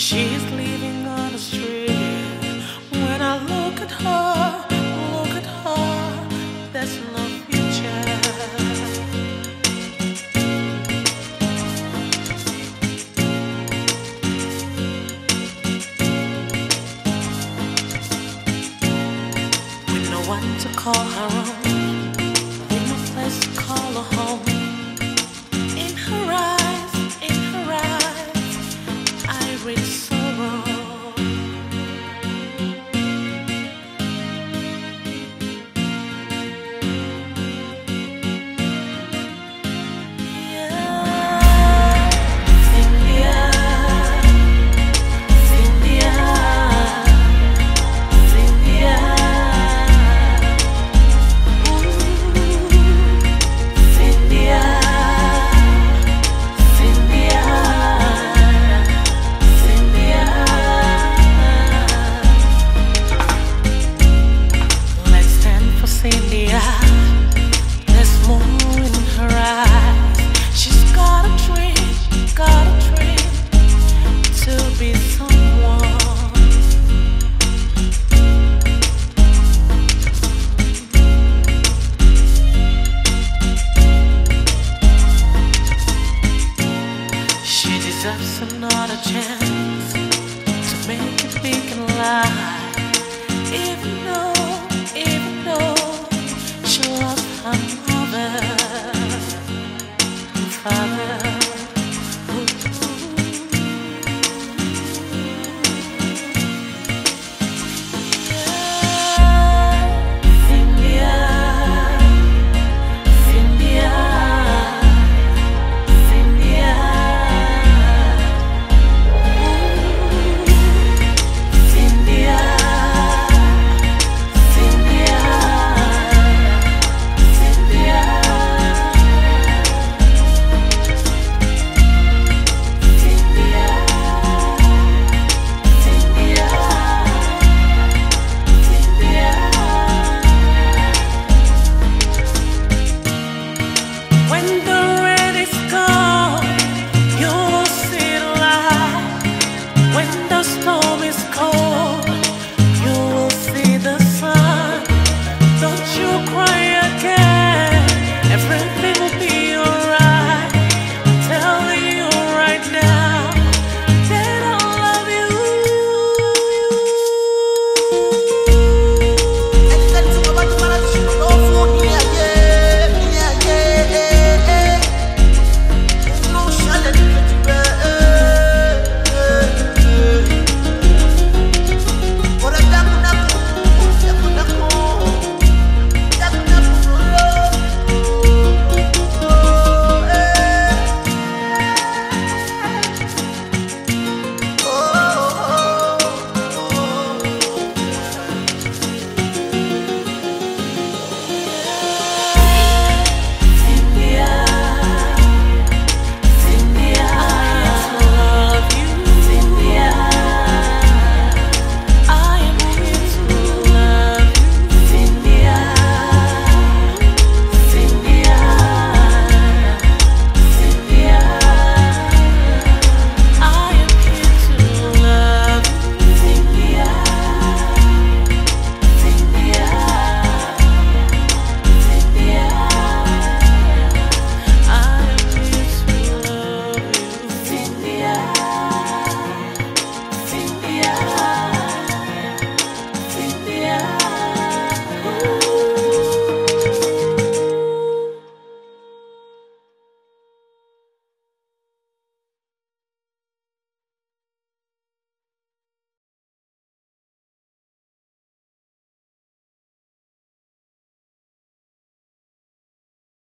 She's living on the street. When I look at her, there's no future. With no one to call her own, with no place to call her home. In her eyes, I read sorrow. There's more in her eyes. She's got a dream to be someone. She deserves another chance to make it big and live. Even though she lost her mother and father. When the storm is cold